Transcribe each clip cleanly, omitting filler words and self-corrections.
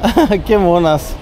Qué monas.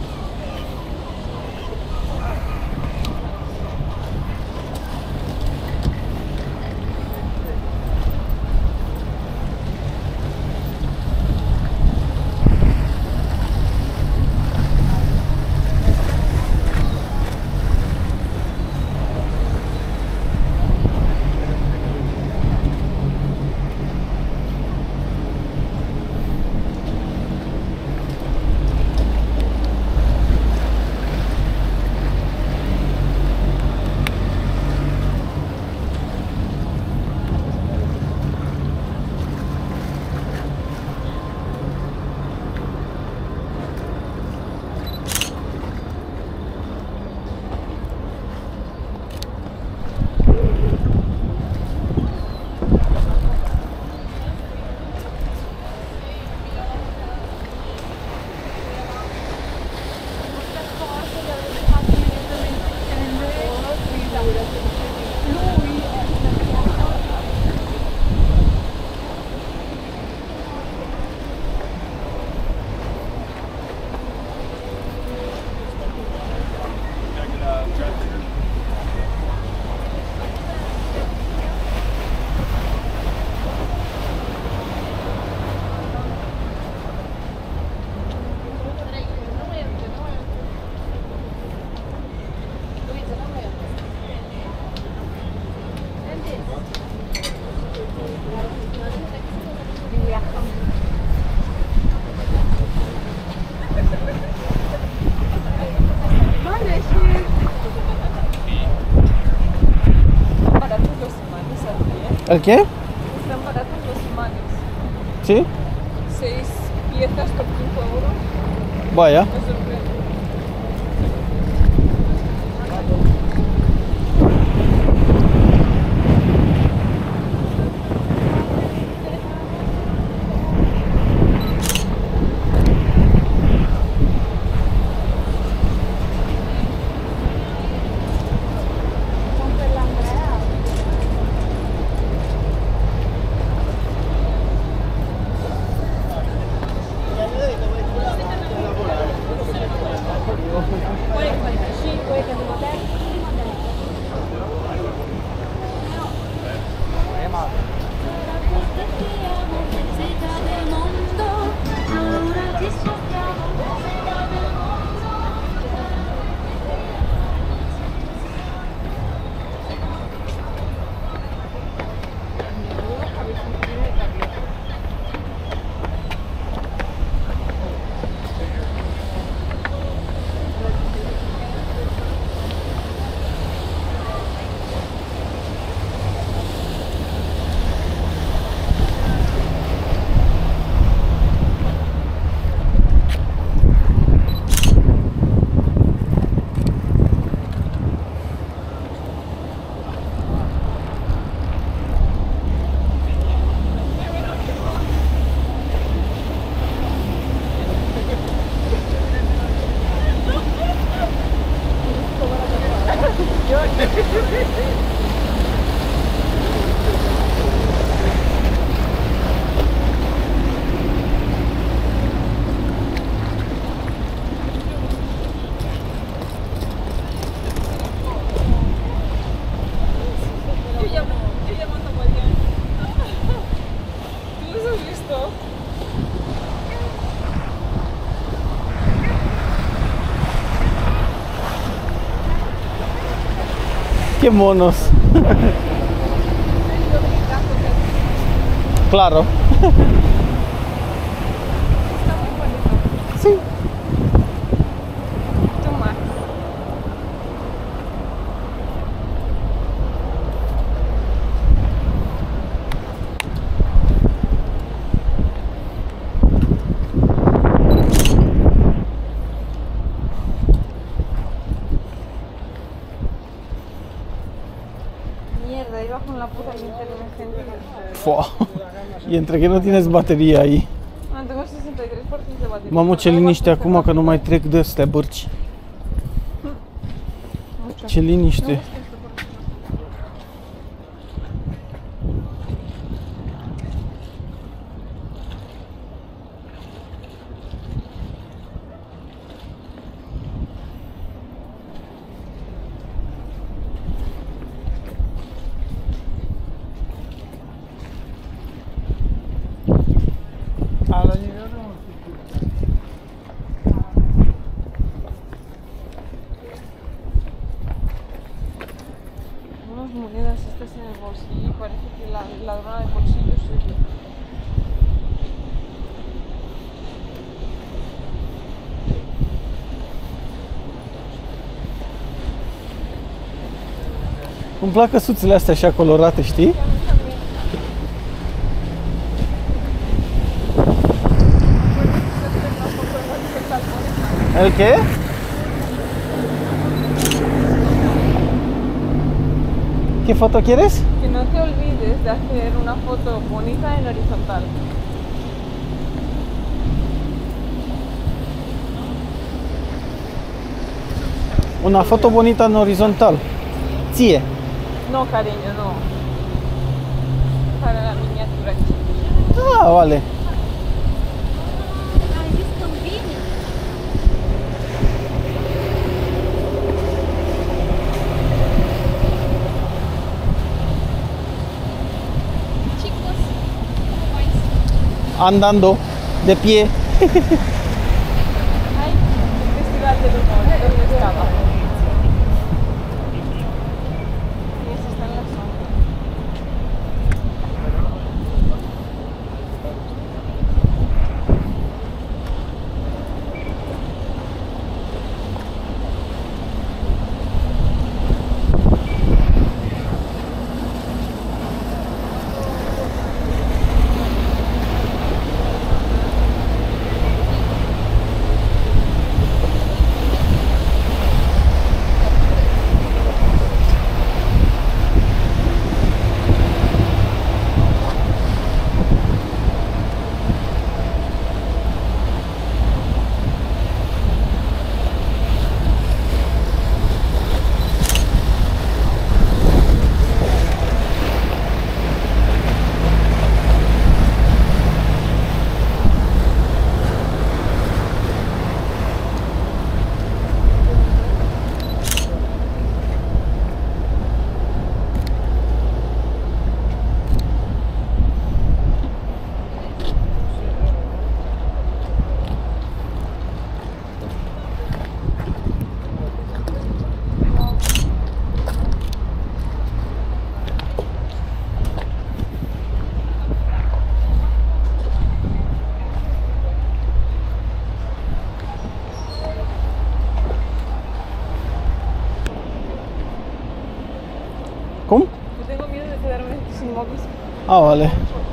¿El qué? Están baratos los imanes. ¿Sí? 6 piezas por 5 euros. Vaya. Me sorprende. Qué monos. Claro. Sí. Mierda, iba con la puta intermitente. Fua. Y între că nu tienes bateria aí. Am tengo 63% de baterie. Mamă, ce liniște acum că nu mai trec de astea bărci. Ce liniște. que la ladrona de bolsillos suyo. Îmi plac căsuțele astea așa colorate, știi? ¿El qué? ¿Qué foto quieres? Que no te olvides de hacer una foto bonita en horizontal. Una foto bonita în orizontal. Ție. No, cariño, no. Para la miniatura aquí. Ah, vale. Andando, de pie. Ay, el festival del humor, ¿dónde estaba? Y ese está en la sombra. ¿Cómo? Yo tengo miedo de quedarme sin móvil. Ah, vale.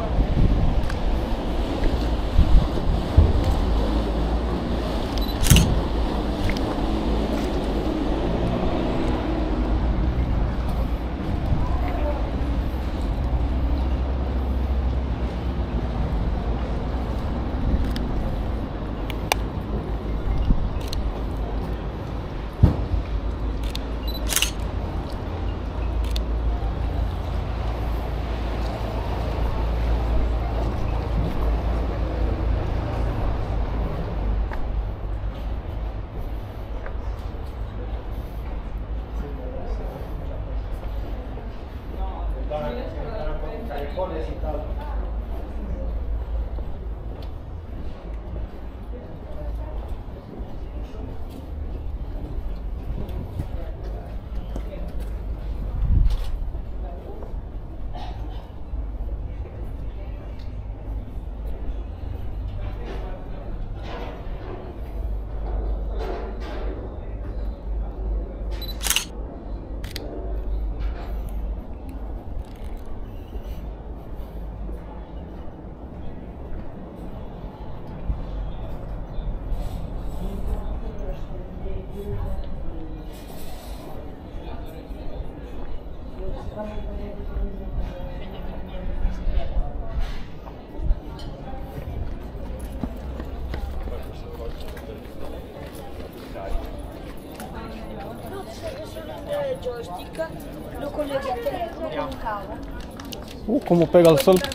joystick, lo colleghi al telefono con un cavo. Como pega el sol.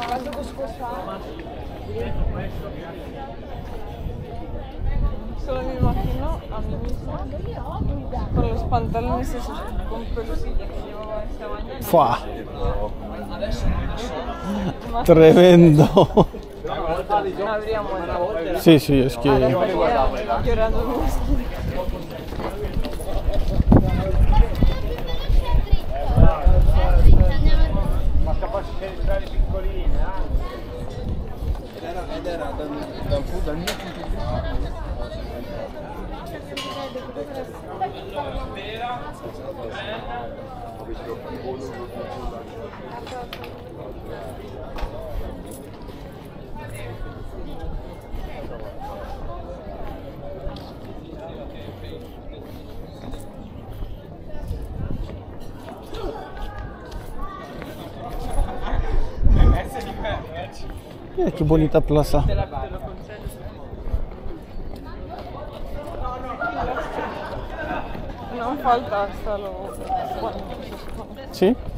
Solo me imagino a mí misma con los pantalones esos con pelusilla que llevaba esta mañana. ¡Fua! Tremendo. No habría muerto. Sí, sí, es que... Ahora estaría llorando en una esquina. Ed era dal mio punto di vista. Che bonita plaza. Non fa il tasto, lo... Sì?